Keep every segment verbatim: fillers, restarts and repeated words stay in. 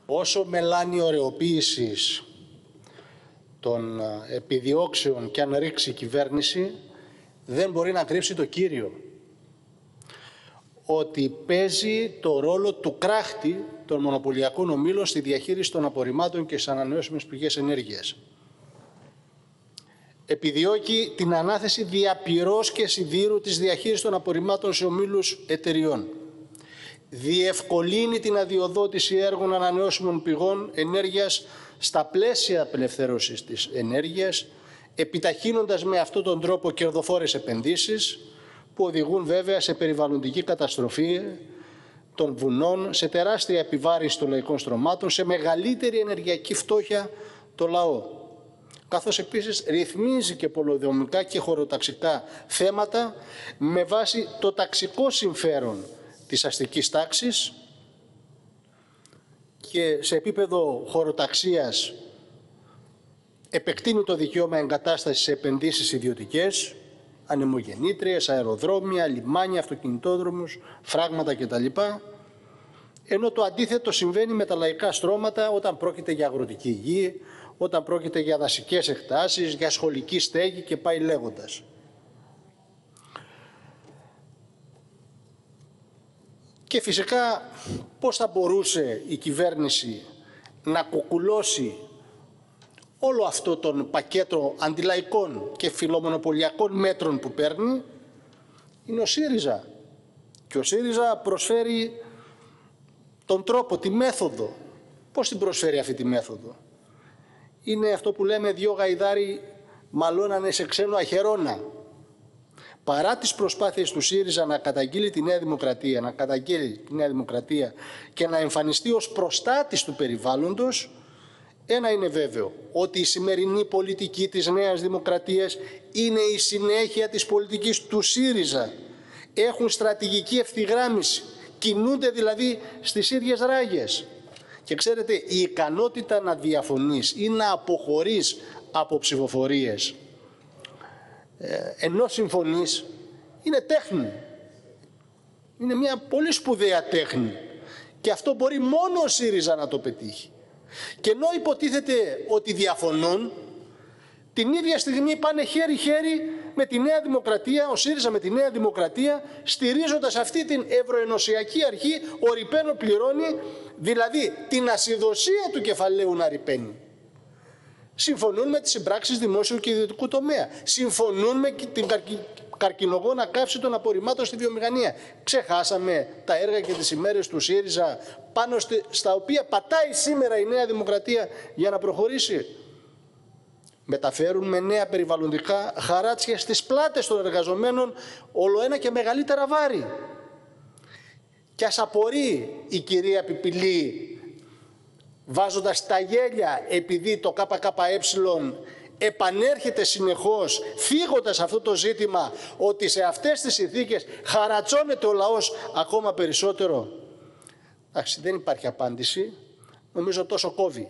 Όσο μελάνη ωρεοποίησης των επιδιώξεων και αν ρίξει η κυβέρνηση, δεν μπορεί να κρύψει το κύριο. Ότι παίζει το ρόλο του κράχτη των μονοπωλιακών ομίλων στη διαχείριση των απορριμμάτων και στις ανανεώσιμες πηγές ενέργειας. Επιδιώκει την ανάθεση διαπυρός και σιδήρου της διαχείρισης των απορριμμάτων σε ομίλους εταιριών. Διευκολύνει την αδειοδότηση έργων ανανεώσιμων πηγών ενέργειας στα πλαίσια απελευθέρωσης της ενέργειας, επιταχύνοντας με αυτόν τον τρόπο κερδοφόρες επενδύσεις που οδηγούν βέβαια σε περιβαλλοντική καταστροφή των βουνών, σε τεράστια επιβάρυνση των λαϊκών στρωμάτων, σε μεγαλύτερη ενεργειακή φτώχεια το λαό. Καθώς επίσης ρυθμίζει και πολεοδομικά και χωροταξικά θέματα με βάση το ταξικό συμφέρον της αστικής τάξης και σε επίπεδο χωροταξίας επεκτείνει το δικαίωμα εγκατάστασης σε επενδύσεις ιδιωτικές, ανεμογεννήτριες, αεροδρόμια, λιμάνια, αυτοκινητόδρομους, φράγματα κτλ. Ενώ το αντίθετο συμβαίνει με τα λαϊκά στρώματα όταν πρόκειται για αγροτική γη, όταν πρόκειται για δασικές εκτάσεις, για σχολική στέγη και πάει λέγοντας. Και φυσικά πώς θα μπορούσε η κυβέρνηση να κουκουλώσει όλο αυτό τον πακέτο αντιλαϊκών και φιλομονοπολιακών μέτρων που παίρνει, είναι ο ΣΥΡΙΖΑ. Και ο ΣΥΡΙΖΑ προσφέρει τον τρόπο, τη μέθοδο. Πώς την προσφέρει αυτή τη μέθοδο? Είναι αυτό που λέμε δυο γαϊδάροι μαλώνανε σε ξένο αχαιρώνα. Παρά τις προσπάθειες του ΣΥΡΙΖΑ να καταγγείλει τη Νέα Δημοκρατία, να καταγγείλει τη Νέα Δημοκρατία και να εμφανιστεί ως προστάτης του περιβάλλοντος, ένα είναι βέβαιο, ότι η σημερινή πολιτική της Νέας Δημοκρατίας είναι η συνέχεια της πολιτικής του ΣΥΡΙΖΑ. Έχουν στρατηγική ευθυγράμμιση, κινούνται δηλαδή στις ίδιες ράγες. Και ξέρετε, η ικανότητα να διαφωνείς ή να αποχωρείς από ψηφοφορίες ε, ενώ συμφωνείς είναι τέχνη. Είναι μια πολύ σπουδαία τέχνη. Και αυτό μπορεί μόνο ο ΣΥΡΙΖΑ να το πετύχει. Και ενώ υποτίθεται ότι διαφωνούν, την ίδια στιγμή πάνε χέρι-χέρι με τη Νέα Δημοκρατία, ο ΣΥΡΙΖΑ με τη Νέα Δημοκρατία, στηρίζοντας αυτή την ευρωενωσιακή αρχή, ο ρηπαίνων πληρώνει, δηλαδή την ασυδοσία του κεφαλαίου να ρηπαίνει. Συμφωνούν με τις συμπράξεις δημόσιου και ιδιωτικού τομέα. Συμφωνούν με την καρκινογόνα καύση των απορριμμάτων στη βιομηχανία. Ξεχάσαμε τα έργα και τις ημέρες του ΣΥΡΙΖΑ πάνω στα οποία πατάει σήμερα η Νέα Δημοκρατία για να προχωρήσει? Μεταφέρουν με νέα περιβαλλοντικά χαράτσια στις πλάτες των εργαζομένων ολοένα και μεγαλύτερα βάρη. Και ας απορεί η κυρία Πιπηλή, βάζοντας τα γέλια επειδή το ΚΚΕ επανέρχεται συνεχώς, φύγοντας αυτό το ζήτημα, ότι σε αυτές τις συνθήκες χαρατσώνεται ο λαός ακόμα περισσότερο. Εντάξει, δεν υπάρχει απάντηση. Νομίζω τόσο κόβει.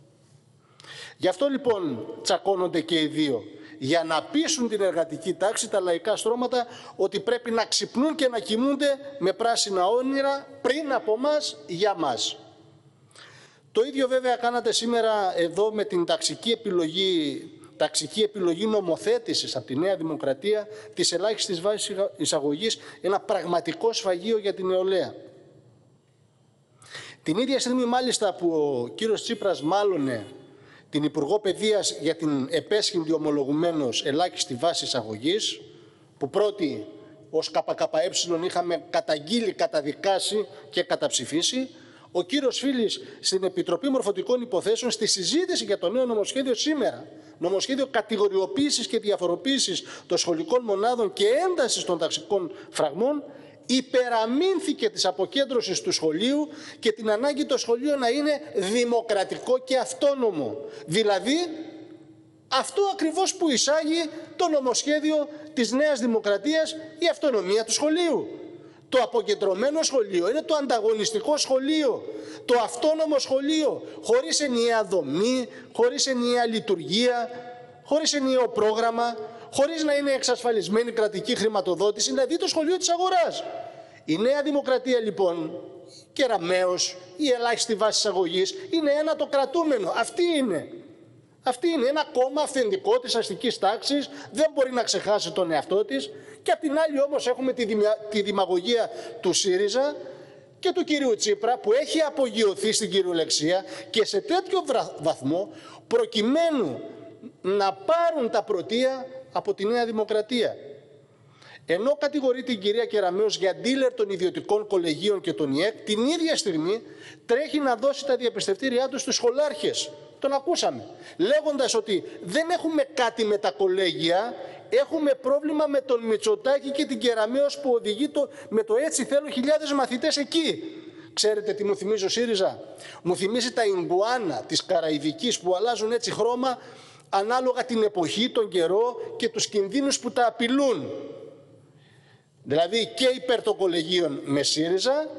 Γι' αυτό λοιπόν τσακώνονται και οι δύο. Για να πείσουν την εργατική τάξη, τα λαϊκά στρώματα, ότι πρέπει να ξυπνούν και να κοιμούνται με πράσινα όνειρα πριν από μας, για μας. Το ίδιο βέβαια κάνατε σήμερα εδώ με την ταξική επιλογή, ταξική επιλογή νομοθέτησης από τη Νέα Δημοκρατία της ελάχιστης βάσης εισαγωγής, ένα πραγματικό σφαγείο για την νεολαία. Την ίδια στιγμή μάλιστα που ο κύριος Τσίπρας μάλωνε την Υπουργό Παιδείας για την επέσχυντη ομολογουμένως ελάχιστη βάση εισαγωγής, που πρώτη ως ΚΚΕ είχαμε καταγγείλει, καταδικάσει και καταψηφίσει, ο κύριος Φίλης στην Επιτροπή Μορφωτικών Υποθέσεων, στη συζήτηση για το νέο νομοσχέδιο σήμερα, νομοσχέδιο κατηγοριοποίησης και διαφοροποίησης των σχολικών μονάδων και έντασης των ταξικών φραγμών, υπεραμείνθηκε της αποκέντρωσης του σχολείου και την ανάγκη το σχολείο να είναι δημοκρατικό και αυτόνομο. Δηλαδή, αυτό ακριβώς που εισάγει το νομοσχέδιο της Νέας Δημοκρατίας, η αυτονομία του σχολείου. Το αποκεντρωμένο σχολείο είναι το ανταγωνιστικό σχολείο, το αυτόνομο σχολείο, χωρίς ενιαία δομή, χωρίς ενιαία λειτουργία, χωρίς ενιαίο πρόγραμμα, χωρίς να είναι εξασφαλισμένη κρατική χρηματοδότηση, δηλαδή το σχολείο της αγοράς. Η Νέα Δημοκρατία λοιπόν, Κεραμέως, η ελάχιστη βάση εισαγωγής, είναι ένα το κρατούμενο. Αυτή είναι. Αυτή είναι ένα κόμμα αυθεντικό της αστικής τάξης, δεν μπορεί να ξεχάσει τον εαυτό της. Και απ' την άλλη όμως έχουμε τη, δημια... τη δημαγωγία του ΣΥΡΙΖΑ και του κυρίου Τσίπρα, που έχει απογειωθεί στην κυριολεξία και σε τέτοιο βαθμό προκειμένου να πάρουν τα πρωτεία από τη Νέα Δημοκρατία. Ενώ κατηγορεί την κυρία Κεραμέως για ντίλερ των ιδιωτικών κολεγίων και των ΙΕΚ, την ίδια στιγμή τρέχει να δώσει τα διαπιστευτήριά του στους σχολάρχες. Τον ακούσαμε, λέγοντας ότι δεν έχουμε κάτι με τα κολέγια, έχουμε πρόβλημα με τον Μητσοτάκη και την Κεραμέως που οδηγεί το, με το έτσι θέλω χιλιάδες μαθητές εκεί. Ξέρετε τι μου θυμίζει ο ΣΥΡΙΖΑ? Μου θυμίζει τα ιγκουάνα της Καραϊβικής που αλλάζουν έτσι χρώμα ανάλογα την εποχή, τον καιρό και τους κινδύνους που τα απειλούν. Δηλαδή και υπέρ των κολεγίων με ΣΥΡΙΖΑ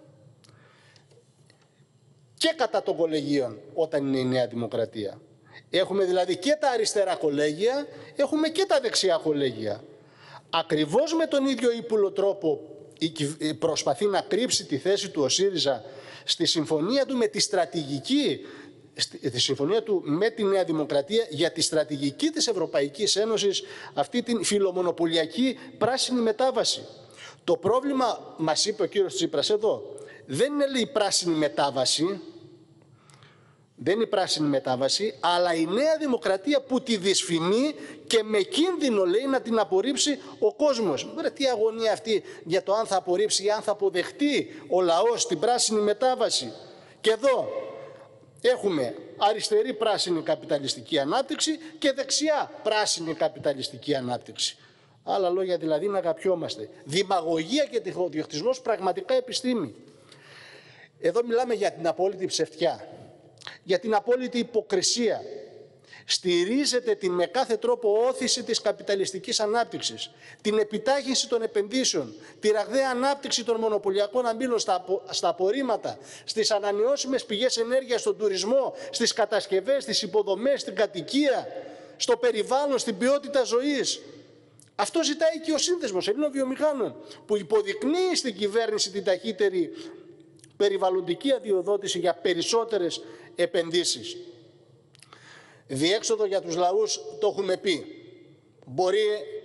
και κατά των κολεγίων όταν είναι η Νέα Δημοκρατία. Έχουμε δηλαδή και τα αριστερά κολέγια, έχουμε και τα δεξιά κολέγια. Ακριβώς με τον ίδιο ύπουλο τρόπο προσπαθεί να κρύψει τη θέση του ο ΣΥΡΙΖΑ στη συμφωνία του με τη στρατηγική, στη συμφωνία του με τη Νέα Δημοκρατία για τη στρατηγική της Ευρωπαϊκής Ένωσης, αυτή την φιλομονοπολιακή πράσινη μετάβαση. Το πρόβλημα, μας είπε ο κύριος Τσίπρας εδώ, δεν είναι λέει πράσινη μετάβαση, δεν είναι η πράσινη μετάβαση, αλλά η Νέα Δημοκρατία που τη δυσφημεί και με κίνδυνο λέει να την απορρίψει ο κόσμος. Ρε, τι αγωνία αυτή για το αν θα απορρίψει ή αν θα αποδεχτεί ο λαός την πράσινη μετάβαση. Και εδώ έχουμε αριστερή πράσινη καπιταλιστική ανάπτυξη και δεξιά πράσινη καπιταλιστική ανάπτυξη. Άλλα λόγια δηλαδή να αγαπιόμαστε. Δημαγωγία και τυχοδιοκτισμός πραγματικά επιστήμη. Εδώ μιλάμε για την απόλυτη ψευτιά, για την απόλυτη υποκρισία. Στηρίζεται την με κάθε τρόπο όθηση της καπιταλιστικής ανάπτυξης, την επιτάχυνση των επενδύσεων, τη ραγδαία ανάπτυξη των μονοπωλιακών αμπίλων στα, απο, στα απορρίμματα, στις ανανεώσιμες πηγές ενέργειας, στον τουρισμό, στις κατασκευές, στις υποδομές, στην κατοικία, στο περιβάλλον, στην ποιότητα ζωής. Αυτό ζητάει και ο Σύνδεσμος Ελλήνων Βιομηχάνων, που υποδεικνύει στην κυβέρνηση την ταχύτερη περιβαλλοντική αδειοδότηση για περισσότερες επενδύσεις. Διέξοδο για τους λαούς το έχουμε πει. Μπορεί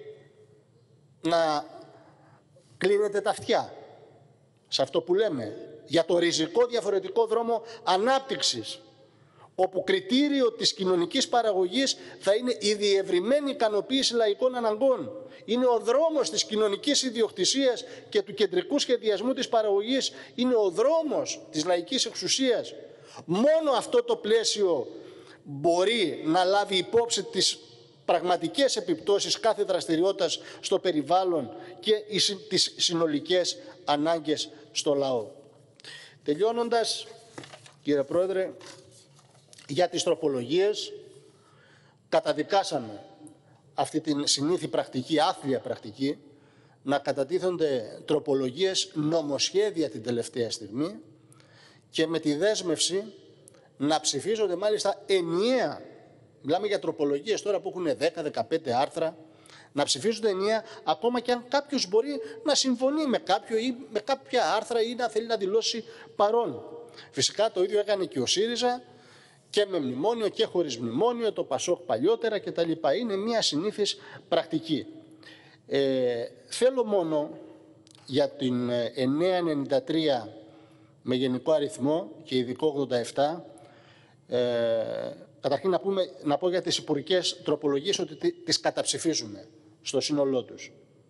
να κλείνετε τα αυτιά σε αυτό που λέμε για το ριζικό διαφορετικό δρόμο ανάπτυξης, όπου κριτήριο της κοινωνικής παραγωγής θα είναι η διευρυμένη ικανοποίηση λαϊκών αναγκών. Είναι ο δρόμος της κοινωνικής ιδιοκτησίας και του κεντρικού σχεδιασμού της παραγωγής. Είναι ο δρόμος της λαϊκής εξουσίας. Μόνο αυτό το πλαίσιο μπορεί να λάβει υπόψη τις πραγματικές επιπτώσεις κάθε δραστηριότητας στο περιβάλλον και τις συνολικές ανάγκες στο λαό. Τελειώνοντας, κύριε Πρόεδρε, για τις τροπολογίες καταδικάσαμε αυτή την συνήθη πρακτική, άθλια πρακτική, να κατατίθενται τροπολογίες νομοσχέδια την τελευταία στιγμή και με τη δέσμευση να ψηφίζονται μάλιστα ενιαία. Μιλάμε για τροπολογίες τώρα που έχουν δέκα με δεκαπέντε άρθρα, να ψηφίζονται ενιαία ακόμα και αν κάποιος μπορεί να συμφωνεί με κάποιο ή με κάποια άρθρα ή να θέλει να δηλώσει παρόν. Φυσικά το ίδιο έκανε και ο ΣΥΡΙΖΑ, και με μνημόνιο και χωρίς μνημόνιο, το ΠΑΣΟΚ παλιότερα κτλ. Είναι μια συνήθις πρακτική. Ε, θέλω μόνο για την εννιακόσια ενενήντα τρία με γενικό αριθμό και ειδικό ογδόντα επτά, ε, καταρχήν να, πούμε, να πω για τις υπουργικές τροπολογίες ότι τις καταψηφίζουμε στο σύνολό τους.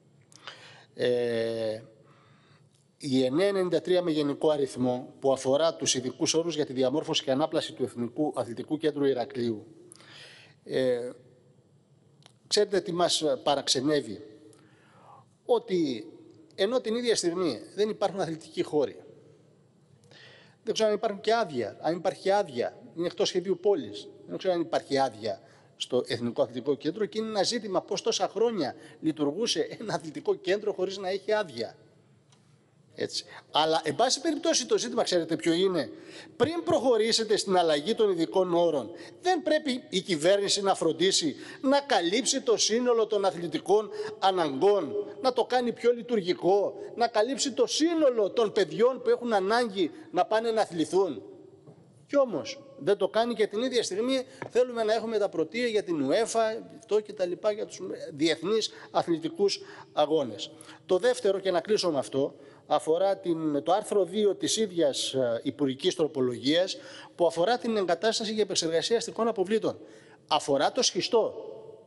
Ε, η εννιακόσια ενενήντα τρία με γενικό αριθμό που αφορά τους ειδικούς όρους για τη διαμόρφωση και ανάπλαση του Εθνικού Αθλητικού Κέντρου Ηρακλείου. Ε, ξέρετε τι μας παραξενεύει? Ότι ενώ την ίδια στιγμή δεν υπάρχουν αθλητικοί χώροι, δεν ξέρω αν υπάρχουν και άδεια, αν υπάρχει άδεια, είναι εκτός σχεδίου πόλης, δεν ξέρω αν υπάρχει άδεια στο Εθνικό Αθλητικό Κέντρο και είναι ένα ζήτημα πώς τόσα χρόνια λειτουργούσε ένα αθλητικό κέντρο χωρίς να έχει άδεια. Έτσι. Αλλά, εν πάση περιπτώσει, το ζήτημα, ξέρετε ποιο είναι? Πριν προχωρήσετε στην αλλαγή των ειδικών όρων, δεν πρέπει η κυβέρνηση να φροντίσει να καλύψει το σύνολο των αθλητικών αναγκών, να το κάνει πιο λειτουργικό, να καλύψει το σύνολο των παιδιών που έχουν ανάγκη να πάνε να αθληθούν? Κι όμως δεν το κάνει, και την ίδια στιγμή θέλουμε να έχουμε τα πρωτεία για την UEFA, αυτό και τα λοιπά, για τους διεθνείς αθλητικούς αγώνες. Το δεύτερο, και να κλείσω με αυτό, αφορά την, το άρθρο δύο της ίδιας υπουργικής τροπολογίας, που αφορά την εγκατάσταση για επεξεργασία αστικών αποβλήτων. Αφορά το σχιστό.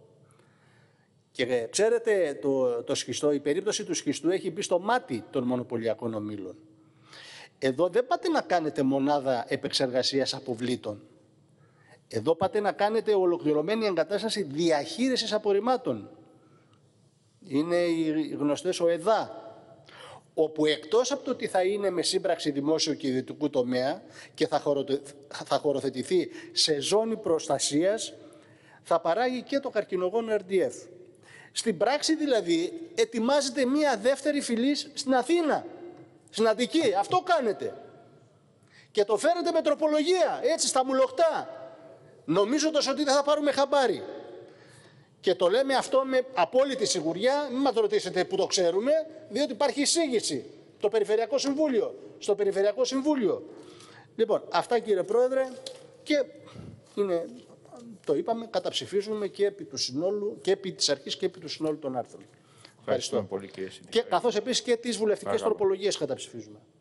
Και ξέρετε, το, το σχιστό, η περίπτωση του σχιστού έχει μπει στο μάτι των μονοπωλιακών ομίλων. Εδώ δεν πάτε να κάνετε μονάδα επεξεργασίας αποβλήτων. Εδώ πάτε να κάνετε ολοκληρωμένη εγκατάσταση διαχείρισης απορριμμάτων. Είναι οι γνωστές ΟΕΔΑ, όπου εκτός από το ότι θα είναι με σύμπραξη δημόσιου και ιδιωτικού τομέα και θα, χωροτε... θα χωροθετηθεί σε ζώνη προστασίας, θα παράγει και το καρκινογόνο αρ ντι εφ. Στην πράξη δηλαδή ετοιμάζεται μία δεύτερη φυλή στην Αθήνα, στην Αττική. Αυτό κάνετε. Και το φέρετε με τροπολογία, έτσι στα μουλοχτά, νομίζοντας ότι δεν θα πάρουμε χαμπάρι. Και το λέμε αυτό με απόλυτη σιγουριά, μην μας ρωτήσετε που το ξέρουμε, διότι υπάρχει εισήγηση το Περιφερειακό Συμβούλιο, στο Περιφερειακό Συμβούλιο. Λοιπόν, αυτά κύριε Πρόεδρε, και είναι, το είπαμε, καταψηφίζουμε και επί του συνόλου, και επί της αρχής και επί του συνόλου των άρθρων. Ευχαριστώ. Πολύ, κύριε Συνήθω. Και καθώς επίσης και τις βουλευτικές τροπολογίες καταψηφίζουμε.